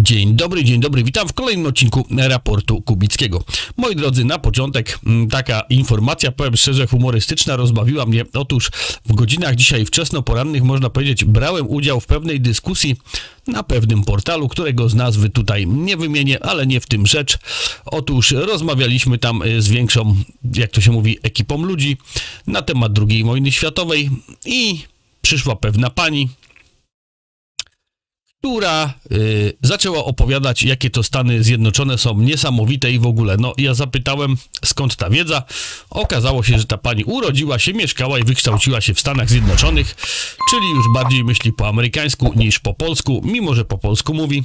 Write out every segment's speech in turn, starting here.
Dzień dobry, witam w kolejnym odcinku Raportu Kubickiego. Moi drodzy, na początek taka informacja, powiem szczerze, humorystyczna, rozbawiła mnie. Otóż w godzinach dzisiaj wczesnoporannych, można powiedzieć, brałem udział w pewnej dyskusji na pewnym portalu, którego z nazwy tutaj nie wymienię, ale nie w tym rzecz. Otóż rozmawialiśmy tam z większą, jak to się mówi, ekipą ludzi na temat II wojny światowej i przyszła pewna pani, która zaczęła opowiadać, jakie to Stany Zjednoczone są niesamowite i w ogóle. No, ja zapytałem, skąd ta wiedza. Okazało się, że ta pani urodziła się, mieszkała i wykształciła się w Stanach Zjednoczonych, czyli już bardziej myśli po amerykańsku niż po polsku, mimo że po polsku mówi.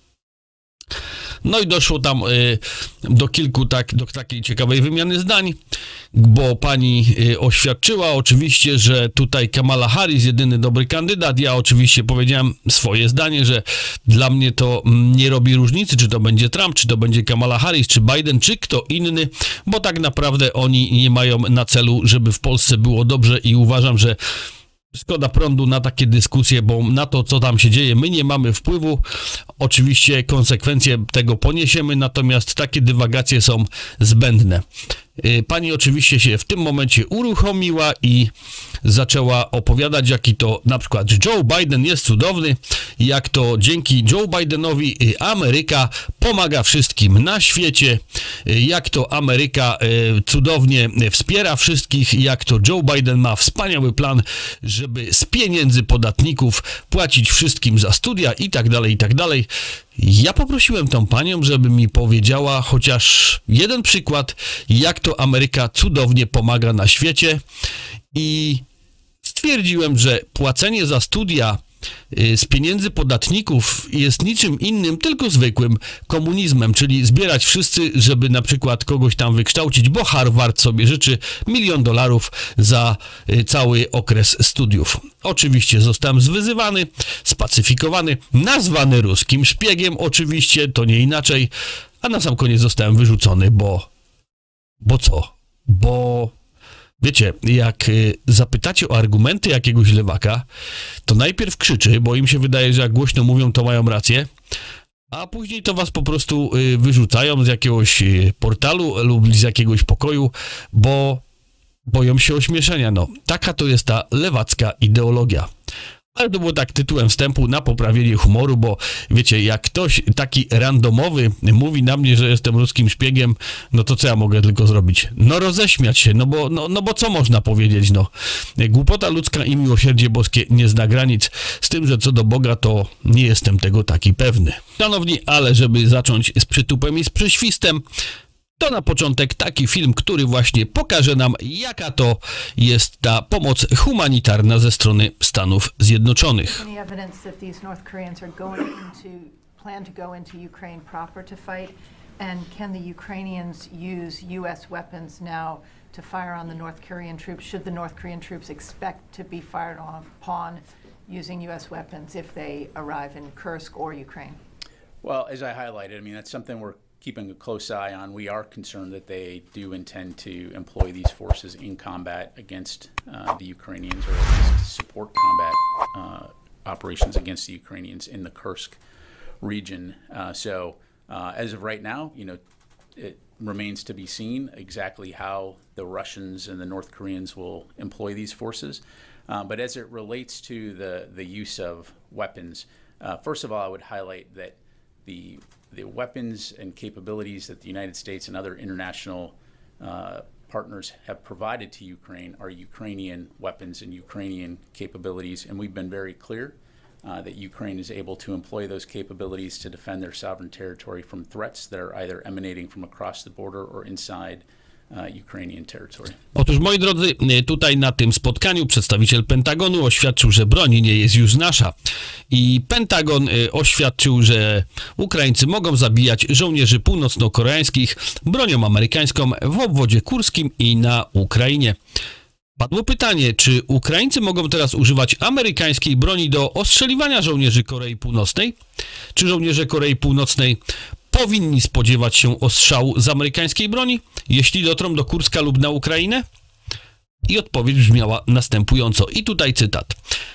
No i doszło tam do kilku do takiej ciekawej wymiany zdań, bo pani oświadczyła oczywiście, że tutaj Kamala Harris jedyny dobry kandydat. Ja oczywiście powiedziałem swoje zdanie, że dla mnie to nie robi różnicy, czy to będzie Trump, czy to będzie Kamala Harris, czy Biden, czy kto inny, bo tak naprawdę oni nie mają na celu, żeby w Polsce było dobrze i uważam, że szkoda prądu na takie dyskusje, bo na to, co tam się dzieje, my nie mamy wpływu. Oczywiście konsekwencje tego poniesiemy, natomiast takie dywagacje są zbędne. Pani oczywiście się w tym momencie uruchomiła i zaczęła opowiadać, jaki to na przykład Joe Biden jest cudowny, jak to dzięki Joe Bidenowi Ameryka pomaga wszystkim na świecie, jak to Ameryka cudownie wspiera wszystkich, jak to Joe Biden ma wspaniały plan, żeby z pieniędzy podatników płacić wszystkim za studia i tak dalej, i tak dalej. Ja poprosiłem tą panią, żeby mi powiedziała chociaż jeden przykład, jak to Ameryka cudownie pomaga na świecie, i stwierdziłem, że płacenie za studia z pieniędzy podatników jest niczym innym, tylko zwykłym komunizmem, czyli zbierać wszyscy, żeby na przykład kogoś tam wykształcić, bo Harvard sobie życzy $1 000 000 za cały okres studiów. Oczywiście zostałem zwyzywany, spacyfikowany, nazwany ruskim szpiegiem, oczywiście, to nie inaczej, a na sam koniec zostałem wyrzucony, bo co? Bo wiecie, jak zapytacie o argumenty jakiegoś lewaka, to najpierw krzyczy, bo im się wydaje, że jak głośno mówią, to mają rację, a później to was po prostu wyrzucają z jakiegoś portalu lub z jakiegoś pokoju, bo boją się ośmieszenia. No, taka to jest ta lewacka ideologia. Ale to było tak tytułem wstępu na poprawienie humoru, bo wiecie, jak ktoś taki randomowy mówi na mnie, że jestem ruskim szpiegiem, no to co ja mogę tylko zrobić? No roześmiać się, no bo co można powiedzieć, no. Głupota ludzka i miłosierdzie boskie nie zna granic, z tym, że co do Boga, to nie jestem tego taki pewny. Szanowni, ale żeby zacząć z przytupem i z przyświstem, to na początek taki film, który właśnie pokaże nam, jaka to jest ta pomoc humanitarna ze strony Stanów Zjednoczonych. To fire on the North Korean troops, should the North Korean troops expect to be fired upon using U.S. weapons if they arrive in Kursk or Ukraine? Well, as I highlighted, I mean, that's something we're keeping a close eye on. We are concerned that they do intend to employ these forces in combat against the Ukrainians, or at least to support combat operations against the Ukrainians in the Kursk region. So as of right now, you know, it remains to be seen exactly how the Russians and the North Koreans will employ these forces. But as it relates to the use of weapons, first of all, I would highlight that the weapons and capabilities that the United States and other international partners have provided to Ukraine are Ukrainian weapons and Ukrainian capabilities, and we've been very clear that Ukraine is able to employ those capabilities to defend their sovereign territory from threats that are either emanating from across the border or inside Ukrainian territory. Otóż, moi drodzy, tutaj na tym spotkaniu przedstawiciel Pentagonu oświadczył, że broń nie jest już nasza. I Pentagon oświadczył, że Ukraińcy mogą zabijać żołnierzy północno-koreańskich bronią amerykańską w obwodzie kurskim i na Ukrainie. Padło pytanie, czy Ukraińcy mogą teraz używać amerykańskiej broni do ostrzeliwania żołnierzy Korei Północnej? Czy żołnierze Korei Północnej powinni spodziewać się ostrzału z amerykańskiej broni, jeśli dotrą do Kurska lub na Ukrainę? I odpowiedź brzmiała następująco. I tutaj cytat.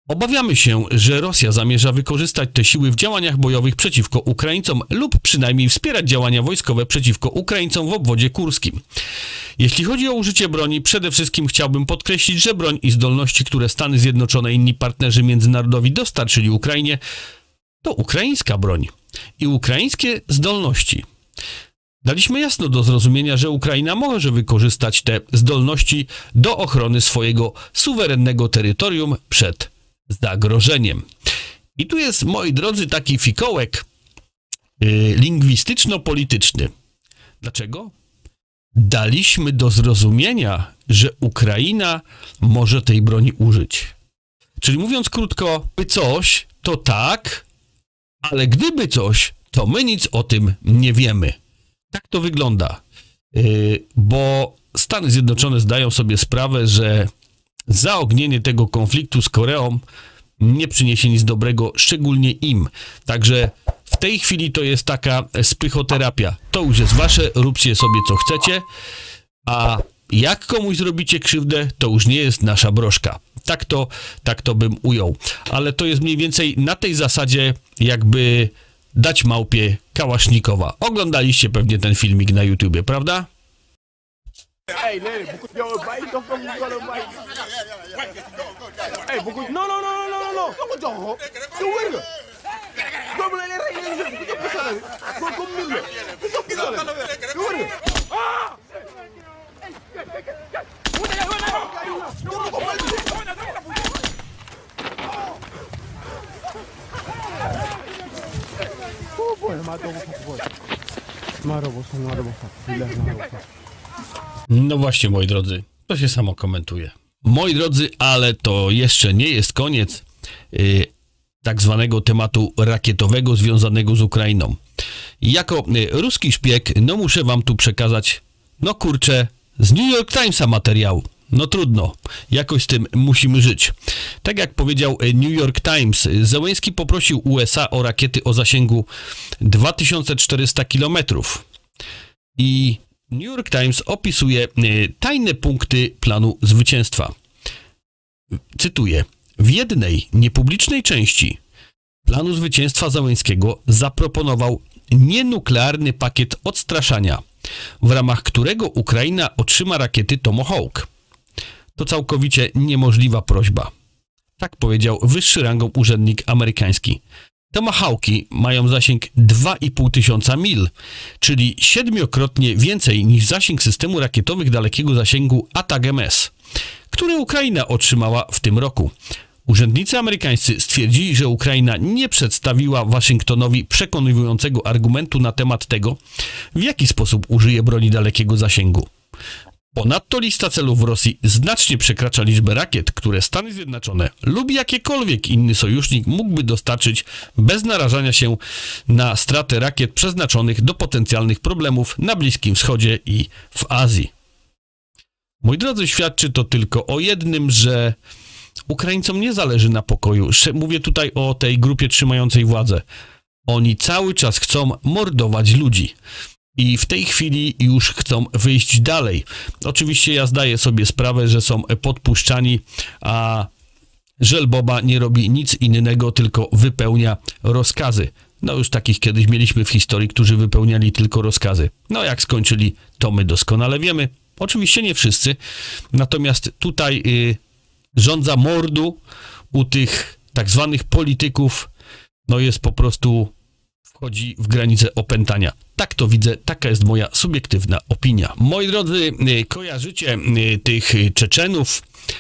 Obawiamy się, że Rosja zamierza wykorzystać te siły w działaniach bojowych przeciwko Ukraińcom lub przynajmniej wspierać działania wojskowe przeciwko Ukraińcom w obwodzie kurskim. Jeśli chodzi o użycie broni, przede wszystkim chciałbym podkreślić, że broń i zdolności, które Stany Zjednoczone i inni partnerzy międzynarodowi dostarczyli Ukrainie, to ukraińska broń i ukraińskie zdolności. Daliśmy jasno do zrozumienia, że Ukraina może wykorzystać te zdolności do ochrony swojego suwerennego terytorium przed zagrożeniem. I tu jest, moi drodzy, taki fikołek lingwistyczno-polityczny. Dlaczego? Daliśmy do zrozumienia, że Ukraina może tej broni użyć. Czyli mówiąc krótko, by coś, to tak, ale gdyby coś, to my nic o tym nie wiemy. Tak to wygląda, bo Stany Zjednoczone zdają sobie sprawę, że zaognienie tego konfliktu z Koreą nie przyniesie nic dobrego, szczególnie im. Także w tej chwili to jest taka spychoterapia. To już jest wasze, róbcie sobie co chcecie, a jak komuś zrobicie krzywdę, to już nie jest nasza broszka. Tak to bym ujął. Ale to jest mniej więcej na tej zasadzie, jakby dać małpie kałasznikowa. Oglądaliście pewnie ten filmik na YouTubie, prawda? Hey, Lenny, yo, bite, don't come, you gotta bite. Hey, beaucoup, non, non, non, non, non, non, comment t'en tu wér comme la rey les jeux, tu ça là, comme mille, tu ça là, tu wér ah No właśnie, moi drodzy, to się samo komentuje. Moi drodzy, ale to jeszcze nie jest koniec tak zwanego tematu rakietowego związanego z Ukrainą. Jako ruski szpieg, no muszę wam tu przekazać, no kurczę, z New York Timesa materiał. No trudno, jakoś z tym musimy żyć. Tak jak powiedział New York Times, Zełenski poprosił USA o rakiety o zasięgu 2400 km. I New York Times opisuje tajne punkty planu zwycięstwa. Cytuję. W jednej niepublicznej części planu zwycięstwa Zełenskiego zaproponował nienuklearny pakiet odstraszania, w ramach którego Ukraina otrzyma rakiety Tomahawk. To całkowicie niemożliwa prośba. Tak powiedział wyższy rangą urzędnik amerykański. Tomahawki mają zasięg 2500 mil, czyli 7-krotnie więcej niż zasięg systemu rakietowych dalekiego zasięgu ATACMS, który Ukraina otrzymała w tym roku. Urzędnicy amerykańscy stwierdzili, że Ukraina nie przedstawiła Waszyngtonowi przekonującego argumentu na temat tego, w jaki sposób użyje broni dalekiego zasięgu. Ponadto lista celów w Rosji znacznie przekracza liczbę rakiet, które Stany Zjednoczone lub jakikolwiek inny sojusznik mógłby dostarczyć bez narażania się na stratę rakiet przeznaczonych do potencjalnych problemów na Bliskim Wschodzie i w Azji. Moi drodzy, świadczy to tylko o jednym, że Ukraińcom nie zależy na pokoju. Mówię tutaj o tej grupie trzymającej władzę. Oni cały czas chcą mordować ludzi. I w tej chwili już chcą wyjść dalej. Oczywiście ja zdaję sobie sprawę, że są podpuszczani, a Żelboba nie robi nic innego, tylko wypełnia rozkazy. No już takich kiedyś mieliśmy w historii, którzy wypełniali tylko rozkazy. No jak skończyli, to my doskonale wiemy. Oczywiście nie wszyscy. Natomiast tutaj rządza mordu u tych tak zwanych polityków, no jest po prostu, wchodzi w granicę opętania. Tak to widzę, taka jest moja subiektywna opinia. Moi drodzy, kojarzycie tych Czeczenów,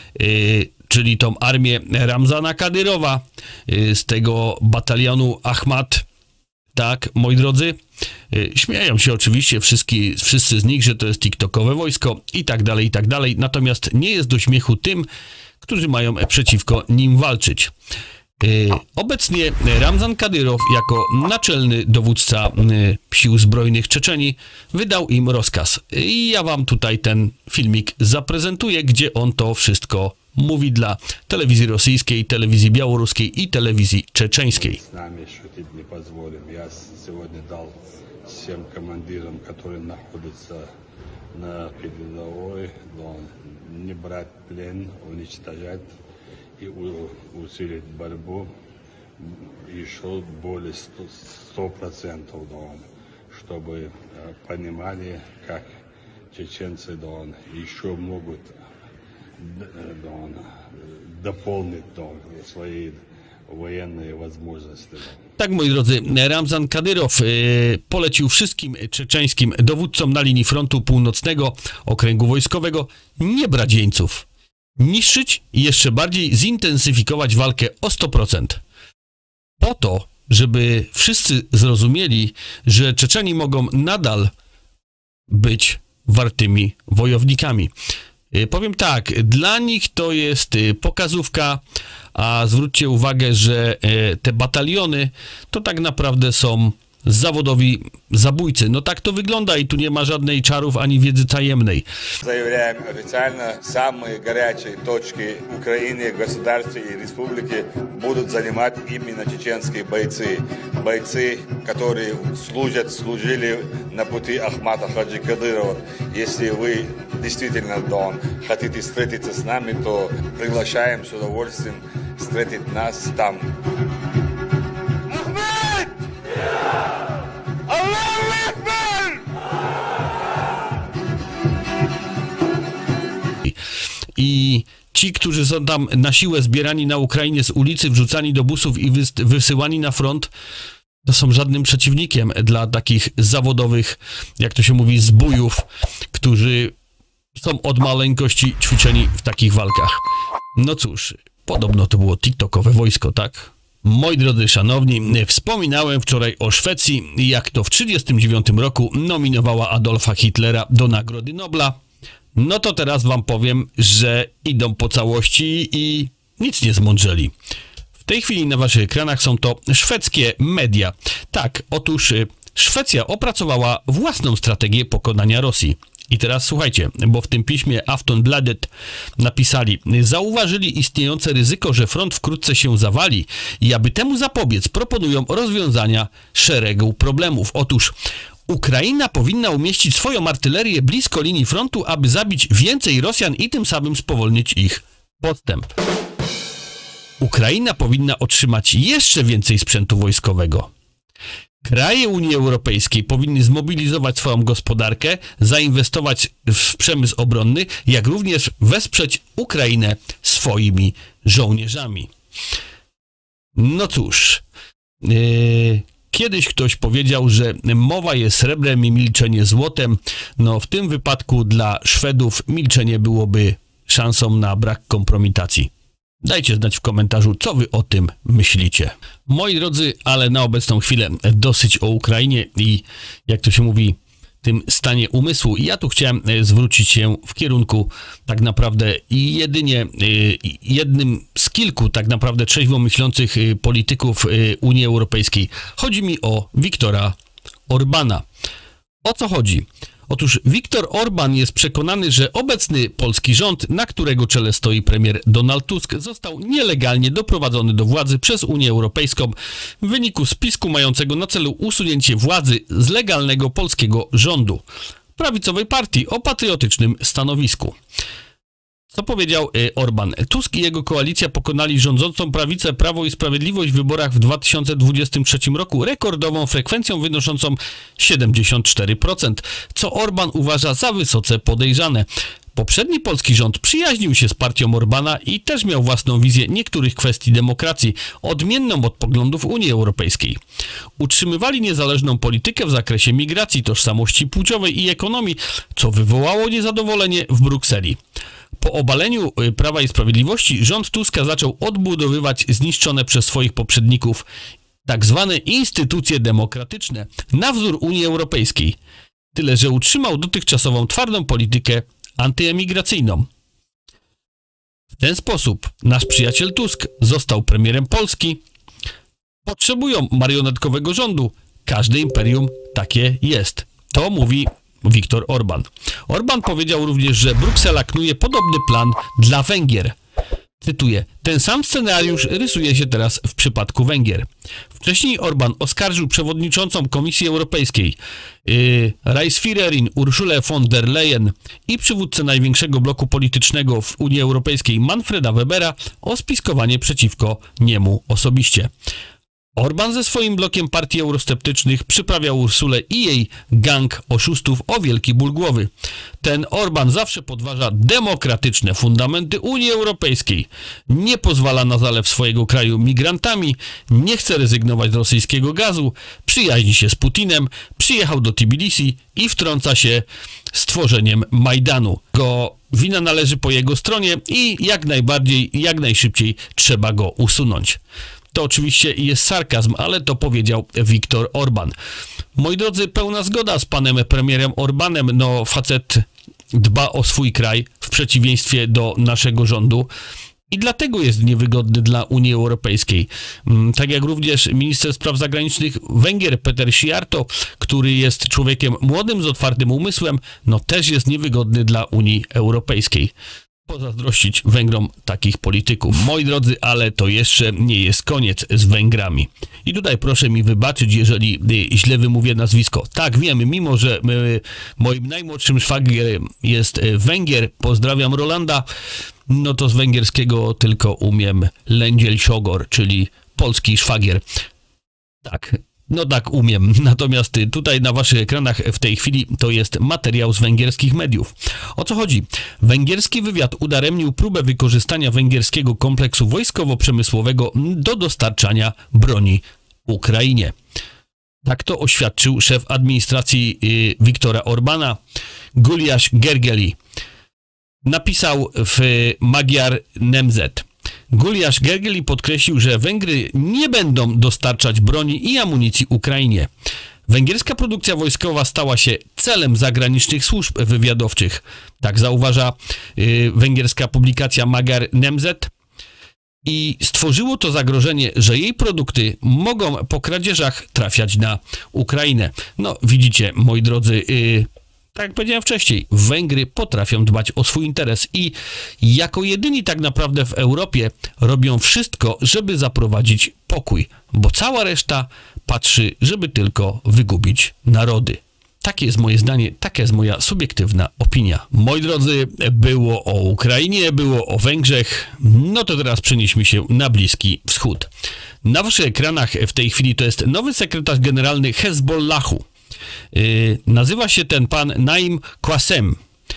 czyli tą armię Ramzana Kadyrowa z tego batalionu Ahmad. Tak, moi drodzy, śmieją się oczywiście wszyscy z nich, że to jest tiktokowe wojsko i tak dalej, i tak dalej. Natomiast nie jest do śmiechu tym, którzy mają przeciwko nim walczyć. Obecnie Ramzan Kadyrow jako naczelny dowódca sił zbrojnych Czeczenii wydał im rozkaz. I ja wam tutaj ten filmik zaprezentuję, gdzie on to wszystko mówi dla telewizji rosyjskiej, telewizji białoruskiej i telewizji czeczeńskiej. и усилить борьбу еще более 100%, чтобы понимали, как чеченцы еще могут дополнить свои wojennej возможности. Tak, moi drodzy, Ramzan Kadyrow polecił wszystkim czeczeńskim dowódcom na linii frontu północnego okręgu wojskowego nie brać jeńców, niszczyć i jeszcze bardziej zintensyfikować walkę o 100%. Po to, żeby wszyscy zrozumieli, że Czeczeni mogą nadal być wartymi wojownikami. Powiem tak, dla nich to jest pokazówka, a zwróćcie uwagę, że te bataliony to tak naprawdę są zawodowi zabójcy. No tak to wygląda i tu nie ma żadnej czarów ani wiedzy tajemnej. Заявляем официально, самые горячие точки Украины, государства и республики будут занимать именно чеченские бойцы. Бойцы, которые служили на пути Ахмата Хаджи Кадырова. Если вы действительно хотите встретиться с нами, то приглашаем с удовольствием встретить нас там. I ci, którzy są tam na siłę zbierani na Ukrainie z ulicy, wrzucani do busów i wysyłani na front, to są żadnym przeciwnikiem dla takich zawodowych, jak to się mówi, zbójów, którzy są od maleńkości ćwiczeni w takich walkach. No cóż, podobno to było TikTokowe wojsko, tak? Moi drodzy szanowni, wspominałem wczoraj o Szwecji, jak to w 1939 roku nominowała Adolfa Hitlera do Nagrody Nobla. No to teraz wam powiem, że idą po całości i nic nie zmądrzeli. W tej chwili na waszych ekranach są to szwedzkie media. Tak, otóż Szwecja opracowała własną strategię pokonania Rosji. I teraz słuchajcie, bo w tym piśmie Aftonbladet napisali: zauważyli istniejące ryzyko, że front wkrótce się zawali i aby temu zapobiec proponują rozwiązania szeregu problemów. Otóż Ukraina powinna umieścić swoją artylerię blisko linii frontu, aby zabić więcej Rosjan i tym samym spowolnić ich postęp. Ukraina powinna otrzymać jeszcze więcej sprzętu wojskowego. Kraje Unii Europejskiej powinny zmobilizować swoją gospodarkę, zainwestować w przemysł obronny, jak również wesprzeć Ukrainę swoimi żołnierzami. No cóż, kiedyś ktoś powiedział, że mowa jest srebrem i milczenie złotem. No w tym wypadku dla Szwedów milczenie byłoby szansą na brak kompromitacji. Dajcie znać w komentarzu, co wy o tym myślicie. Moi drodzy, ale na obecną chwilę dosyć o Ukrainie i, jak to się mówi, tym stanie umysłu. Ja tu chciałem zwrócić się w kierunku tak naprawdę i jedynie jednym z kilku tak naprawdę trzeźwo myślących polityków Unii Europejskiej. Chodzi mi o Viktora Orbana. O co chodzi? Otóż Viktor Orban jest przekonany, że obecny polski rząd, na którego czele stoi premier Donald Tusk, został nielegalnie doprowadzony do władzy przez Unię Europejską w wyniku spisku mającego na celu usunięcie władzy z legalnego polskiego rządu, prawicowej partii o patriotycznym stanowisku. Co powiedział Orban? Tusk i jego koalicja pokonali rządzącą prawicę Prawo i Sprawiedliwość w wyborach w 2023 roku rekordową frekwencją wynoszącą 74%, co Orban uważa za wysoce podejrzane. Poprzedni polski rząd przyjaźnił się z partią Orbana i też miał własną wizję niektórych kwestii demokracji, odmienną od poglądów Unii Europejskiej. Utrzymywali niezależną politykę w zakresie migracji, tożsamości płciowej i ekonomii, co wywołało niezadowolenie w Brukseli. Po obaleniu Prawa i Sprawiedliwości rząd Tuska zaczął odbudowywać zniszczone przez swoich poprzedników tak zwane instytucje demokratyczne na wzór Unii Europejskiej. Tyle, że utrzymał dotychczasową twardą politykę antyemigracyjną. W ten sposób nasz przyjaciel Tusk został premierem Polski. Potrzebują marionetkowego rządu. Każde imperium takie jest. To mówi Viktor Orban. Orban powiedział również, że Bruksela knuje podobny plan dla Węgier. Cytuję: ten sam scenariusz rysuje się teraz w przypadku Węgier. Wcześniej Orbán oskarżył przewodniczącą Komisji Europejskiej Reichsführerin Urszulę von der Leyen i przywódcę największego bloku politycznego w Unii Europejskiej Manfreda Webera o spiskowanie przeciwko niemu osobiście. Orbán ze swoim blokiem partii eurosceptycznych przyprawiał Ursulę i jej gang oszustów o wielki ból głowy. Ten Orbán zawsze podważa demokratyczne fundamenty Unii Europejskiej, nie pozwala na zalew swojego kraju migrantami, nie chce rezygnować z rosyjskiego gazu, przyjaźni się z Putinem, przyjechał do Tbilisi i wtrąca się z tworzeniem Majdanu. Wina należy po jego stronie i jak najbardziej, jak najszybciej trzeba go usunąć. To oczywiście jest sarkazm, ale to powiedział Viktor Orbán. Moi drodzy, pełna zgoda z panem premierem Orbánem. No, facet dba o swój kraj w przeciwieństwie do naszego rządu i dlatego jest niewygodny dla Unii Europejskiej. Tak jak również minister spraw zagranicznych Węgier Péter Szijjártó, który jest człowiekiem młodym z otwartym umysłem, no też jest niewygodny dla Unii Europejskiej. Pozazdrościć Węgrom takich polityków. Moi drodzy, ale to jeszcze nie jest koniec z Węgrami. I tutaj proszę mi wybaczyć, jeżeli źle wymówię nazwisko. Tak, wiem, mimo że moim najmłodszym szwagierem jest Węgier, pozdrawiam Rolanda, no to z węgierskiego tylko umiem Lengyel Sogor, czyli polski szwagier. Tak. No tak, umiem. Natomiast tutaj na waszych ekranach w tej chwili to jest materiał z węgierskich mediów. O co chodzi? Węgierski wywiad udaremnił próbę wykorzystania węgierskiego kompleksu wojskowo-przemysłowego do dostarczania broni Ukrainie. Tak to oświadczył szef administracji Viktora Orbána, Gulyás Gergely. Napisał w Magyar Nemzet. Gulyás Gergely podkreślił, że Węgry nie będą dostarczać broni i amunicji Ukrainie. Węgierska produkcja wojskowa stała się celem zagranicznych służb wywiadowczych. Tak zauważa węgierska publikacja Magyar Nemzet. I stworzyło to zagrożenie, że jej produkty mogą po kradzieżach trafiać na Ukrainę. No widzicie, moi drodzy, tak jak powiedziałem wcześniej, Węgry potrafią dbać o swój interes i jako jedyni tak naprawdę w Europie robią wszystko, żeby zaprowadzić pokój, bo cała reszta patrzy, żeby tylko wygubić narody. Takie jest moje zdanie, taka jest moja subiektywna opinia. Moi drodzy, było o Ukrainie, było o Węgrzech, no to teraz przenieśmy się na Bliski Wschód. Na waszych ekranach w tej chwili to jest nowy sekretarz generalny Hezbollahu. Nazywa się ten pan Naim Qassem.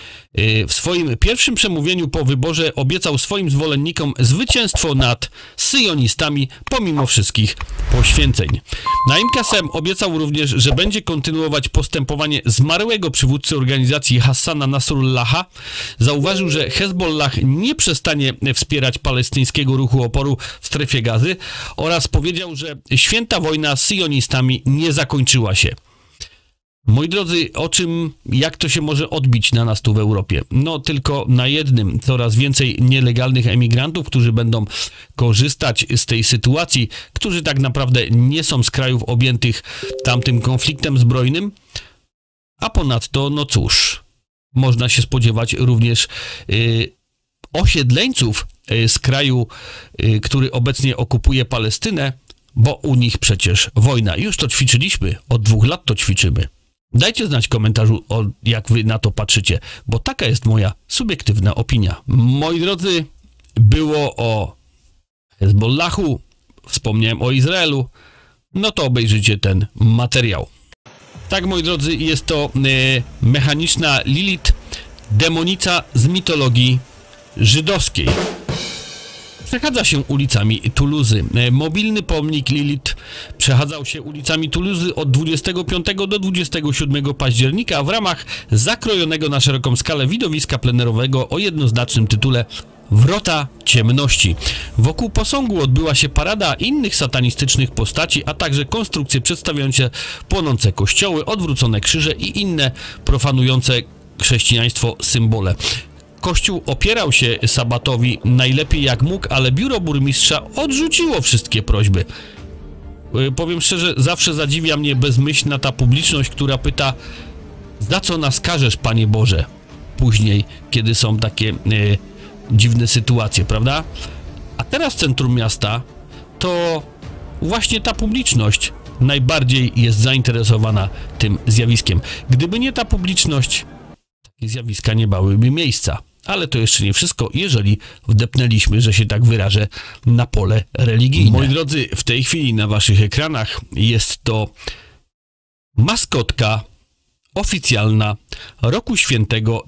W swoim pierwszym przemówieniu po wyborze obiecał swoim zwolennikom zwycięstwo nad syjonistami pomimo wszystkich poświęceń. Naim Qassem obiecał również, że będzie kontynuować postępowanie zmarłego przywódcy organizacji Hassana Nasrullaha. Zauważył, że Hezbollah nie przestanie wspierać palestyńskiego ruchu oporu w strefie Gazy oraz powiedział, że święta wojna z syjonistami nie zakończyła się. Moi drodzy, jak to się może odbić na nas tu w Europie? No tylko na jednym, coraz więcej nielegalnych emigrantów, którzy będą korzystać z tej sytuacji, którzy tak naprawdę nie są z krajów objętych tamtym konfliktem zbrojnym, a ponadto, no cóż, można się spodziewać również osiedleńców z kraju, który obecnie okupuje Palestynę, bo u nich przecież wojna. Już to ćwiczyliśmy, od 2 lat to ćwiczymy. Dajcie znać w komentarzu, jak wy na to patrzycie, bo taka jest moja subiektywna opinia. Moi drodzy, było o Hezbollahu, wspomniałem o Izraelu, no to obejrzyjcie ten materiał. Tak, moi drodzy, jest to mechaniczna Lilith, demonica z mitologii żydowskiej. Przechadza się ulicami Tuluzy. Mobilny pomnik Lilith przechadzał się ulicami Tuluzy od 25 do 27 października w ramach zakrojonego na szeroką skalę widowiska plenerowego o jednoznacznym tytule Wrota Ciemności. Wokół posągu odbyła się parada innych satanistycznych postaci, a także konstrukcje przedstawiające płonące kościoły, odwrócone krzyże i inne profanujące chrześcijaństwo symbole. Kościół opierał się sabatowi najlepiej jak mógł, ale biuro burmistrza odrzuciło wszystkie prośby. Powiem szczerze, zawsze zadziwia mnie bezmyślna ta publiczność, która pyta, za co nas karzesz, Panie Boże? Później, kiedy są takie dziwne sytuacje, prawda? teraz w centrum miasta to właśnie ta publiczność najbardziej jest zainteresowana tym zjawiskiem. Gdyby nie ta publiczność, takie zjawiska nie miałyby miejsca. Ale to jeszcze nie wszystko, jeżeli wdepnęliśmy, że się tak wyrażę, na pole religijne. Moi drodzy, w tej chwili na waszych ekranach jest to maskotka oficjalna Roku Świętego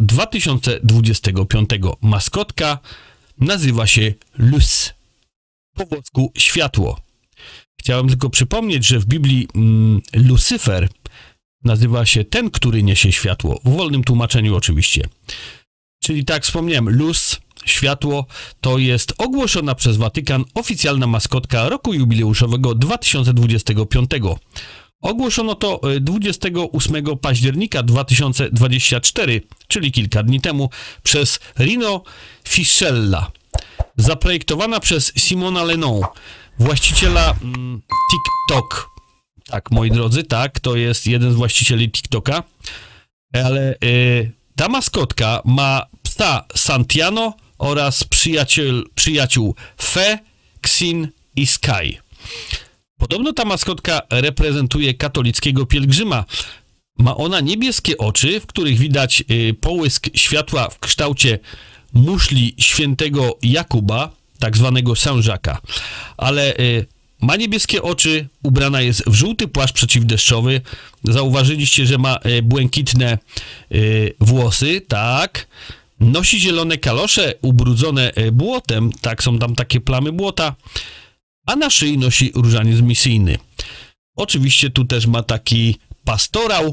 2025. Maskotka nazywa się Luz, po włosku światło. Chciałem tylko przypomnieć, że w Biblii Lucyfer nazywa się ten, który niesie światło. W wolnym tłumaczeniu oczywiście. Czyli tak wspomniałem, Luz, światło, to jest ogłoszona przez Watykan oficjalna maskotka roku jubileuszowego 2025. Ogłoszono to 28 października 2024, czyli kilka dni temu, przez Rino Fischella. Zaprojektowana przez Simona Lenon, właściciela TikTok. Tak, moi drodzy, tak, to jest jeden z właścicieli TikToka. Ale ta maskotka ma psa Santiano oraz przyjaciół Fe, Xin i Sky. Podobno ta maskotka reprezentuje katolickiego pielgrzyma. Ma ona niebieskie oczy, w których widać połysk światła w kształcie muszli świętego Jakuba, tak zwanego Saint-Jacques'a. Ale ma niebieskie oczy, ubrana jest w żółty płaszcz przeciwdeszczowy. Zauważyliście, że ma błękitne włosy, tak. Nosi zielone kalosze ubrudzone błotem, tak, są tam takie plamy błota. A na szyi nosi różaniec misyjny. Oczywiście tu też ma taki pastorał.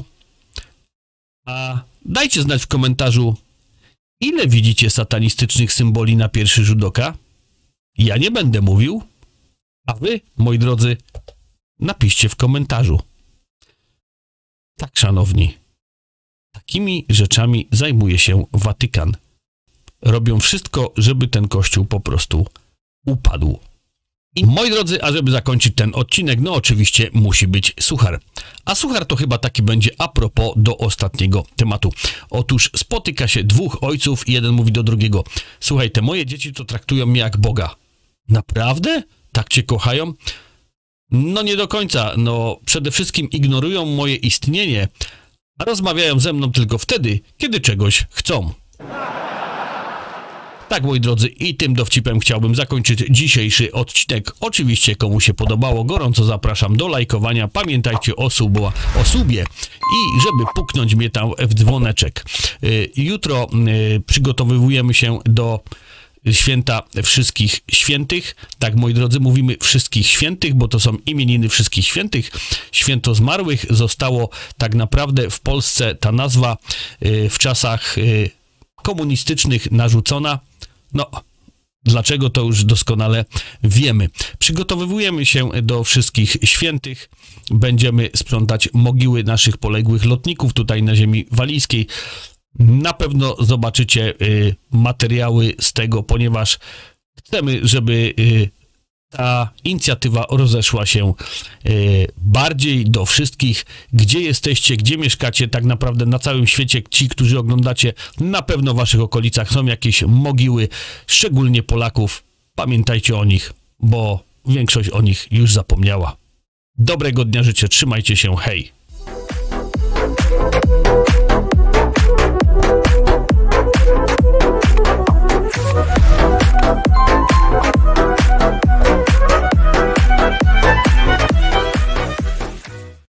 A dajcie znać w komentarzu, ile widzicie satanistycznych symboli na pierwszy rzut oka. Ja nie będę mówił, a wy, moi drodzy, napiszcie w komentarzu. Tak, szanowni, takimi rzeczami zajmuje się Watykan. Robią wszystko, żeby ten kościół po prostu upadł. I moi drodzy, a żeby zakończyć ten odcinek, no oczywiście musi być suchar. A suchar to chyba taki będzie a propos do ostatniego tematu. Otóż spotyka się dwóch ojców i jeden mówi do drugiego: słuchaj, te moje dzieci to traktują mnie jak Boga. Naprawdę? Tak cię kochają? No nie do końca. No przede wszystkim ignorują moje istnienie, a rozmawiają ze mną tylko wtedy, kiedy czegoś chcą. Tak, moi drodzy, i tym dowcipem chciałbym zakończyć dzisiejszy odcinek. Oczywiście, komu się podobało, gorąco zapraszam do lajkowania. Pamiętajcie o subie i żeby puknąć mnie tam w dzwoneczek. Jutro przygotowujemy się do święta wszystkich świętych. Tak, moi drodzy, mówimy wszystkich świętych, bo to są imieniny wszystkich świętych. Święto zmarłych zostało tak naprawdę w Polsce ta nazwa w czasach komunistycznych narzucona. No, dlaczego, to już doskonale wiemy. Przygotowujemy się do wszystkich świętych. Będziemy sprzątać mogiły naszych poległych lotników tutaj na ziemi walijskiej. Na pewno zobaczycie materiały z tego, ponieważ chcemy, żeby ta inicjatywa rozeszła się bardziej do wszystkich, gdzie jesteście, gdzie mieszkacie, tak naprawdę na całym świecie. Ci, którzy oglądacie, na pewno w waszych okolicach są jakieś mogiły, szczególnie Polaków. Pamiętajcie o nich, bo większość o nich już zapomniała. Dobrego dnia życzę, trzymajcie się, hej!